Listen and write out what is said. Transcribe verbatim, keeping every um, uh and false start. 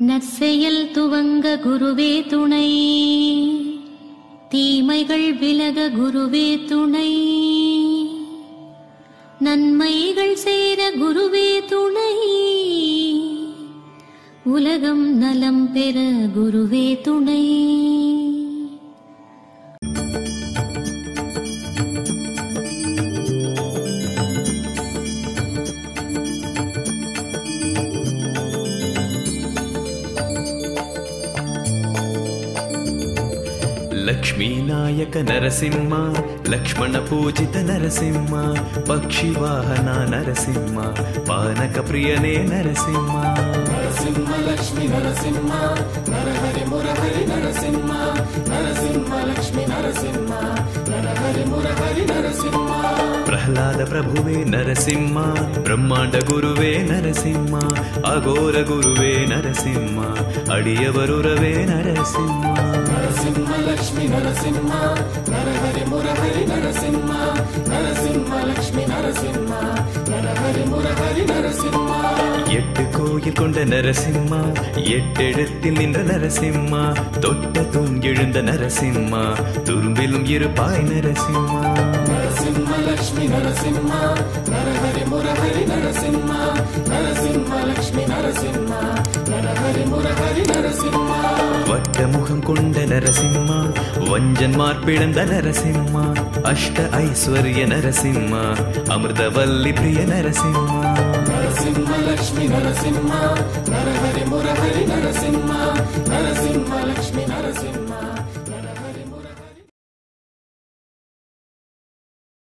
நற்செயல் துவங்க குருவே துணை, தீமைகள் விலக குருவே துணை, நன்மைகள் சேர குருவே துணை, உலகம் நலம் பெற குருவே துணை. लक्ष्मी नायक नरसिंह, लक्ष्मण पूजित नरसिंह, पक्षी वाहना नरसिंह, पानक प्रियने नरसिंह. नरसिंह लक्ष्मी नरसिंह, नरहरि मुरहरि नरसिंह, नरसिंह लक्ष्मी नरसिंह, नरहरि मुरहरि नरसिंह. प्रह्लाद प्रभुवे नरसिंह, ब्रह्मांड गुरुवे नरसिंह, अघोर गुरुवे नरसिंह, अडियवरुरवे नरसिंह. नरसिंह लक्ष्मी नरसिंह, नरहरि मुरहरि नरसिंह, नरसिंह लक्ष्मी नरसिंह, नरहरि मुरहरि नरसिंह. எட்டு கோயில் கொண்ட நரசிம்மா, எட்டெழுத்தில் நின்ற நரசிம்மா, தொட்ட தூங்கெழுந்த நரசிம்மா, துரும்பிலும் இருப்பாய் நரசிம்மா. नरसिंह लक्ष्मी नरसिंह, नरहरि मुरहरि नरसिंह, नरसिंह लक्ष्मी नरसिंह, नरहरि मुरहरि नरसिंह. வட்ட முகம் கொண்ட நரசிம்மா, வஞ்சன்மார் பிளந்த நரசிம்மா, அஷ்ட ஐஸ்வர்ய நரசிம்மா, அமிர்தவல்லி பிரிய நரசிம்மா. नरसिंह लक्ष्मी नरसिंह, नरहरि मुरहरि नरसिंह, नरसिंह लक्ष्मी नरसिंह.